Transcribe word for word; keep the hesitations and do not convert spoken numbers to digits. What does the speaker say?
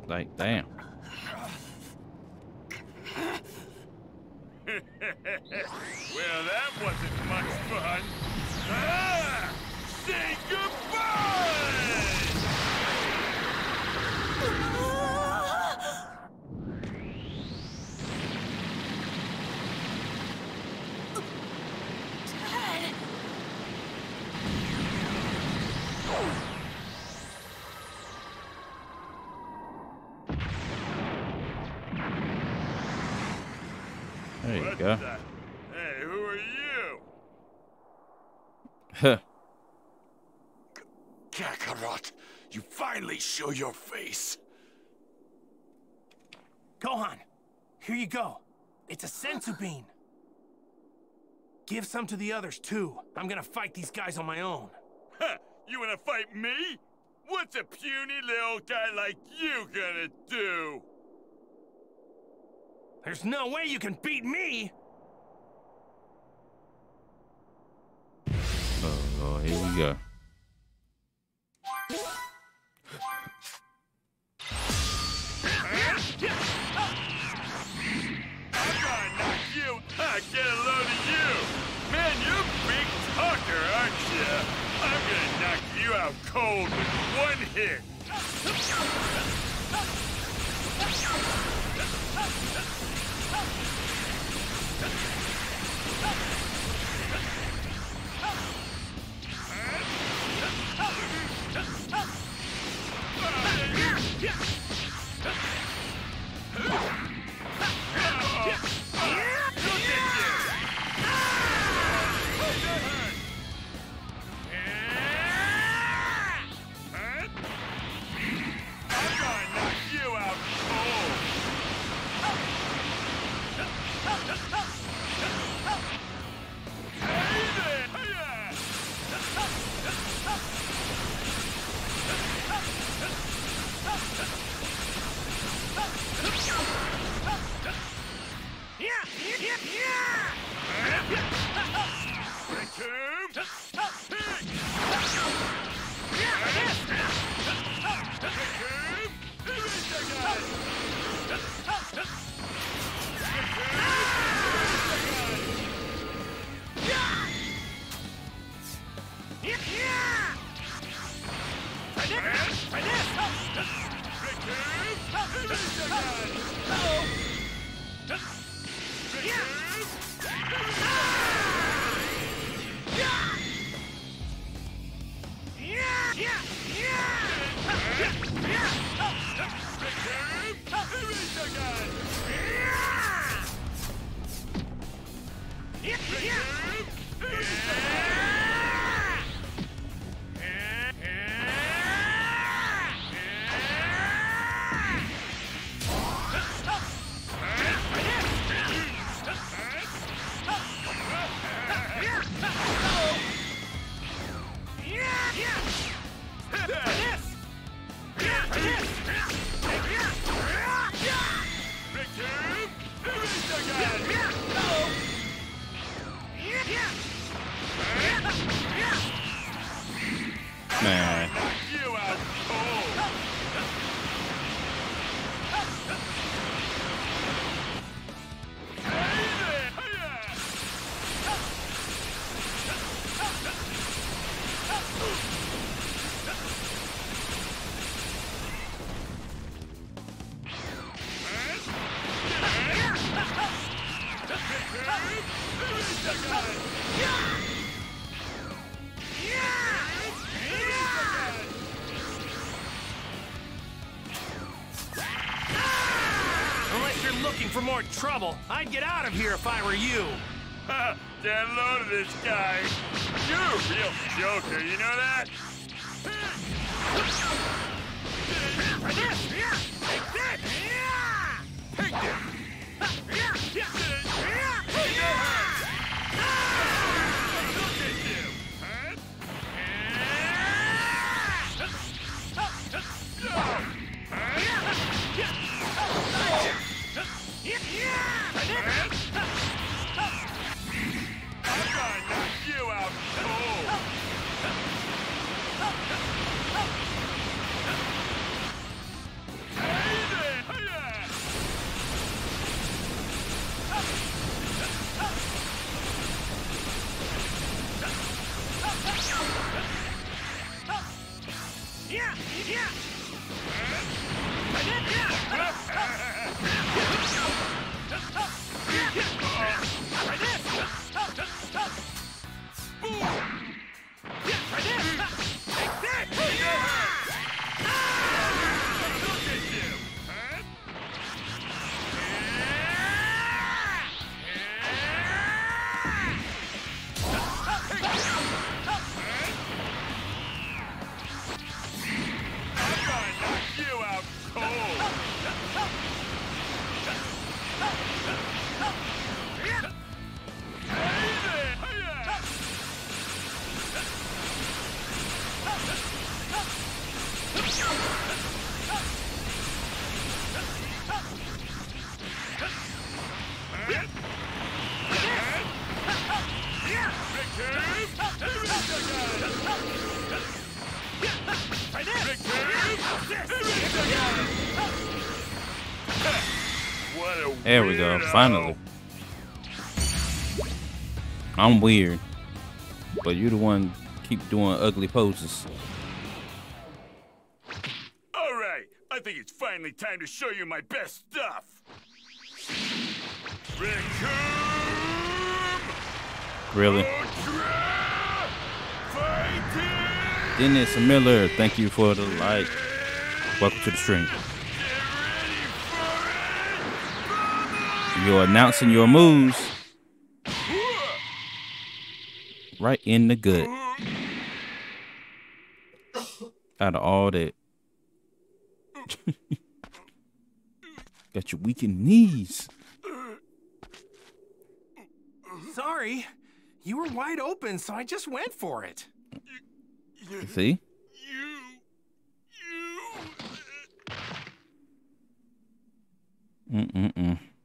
Like, damn. Well, that wasn't much fun. Ah! Say goodbye! There you What go. the- Hey, who are you? Huh. Kakarot, you finally show your face. Gohan, here you go. It's a senzu bean. Give some to the others, too. I'm gonna fight these guys on my own. Huh, you wanna fight me? What's a puny little guy like you gonna do? There's no way you can beat me! Oh, here we go. I'm gonna knock you out, get a load of you! Man, you're a big talker, aren't you? I'm gonna knock you out cold with one hit! Man. You out cold! Unless you're looking for more trouble, I'd get out of here if I were you. Get a load of this guy. You're a real joker, you know that? Take this! Look at you! I'm gonna knock you out cold! Hey There we go. Finally. I'm weird, but you're the one keep doing ugly poses. All right, I think it's finally time to show you my best stuff. Really? Dennis Miller, thank you for the like. Welcome to the stream. You're announcing your moves right in the gut. Out of all that. Got your weakened knees. Sorry. You were wide open, so I just went for it. See? You, you. Mm-mm-mm.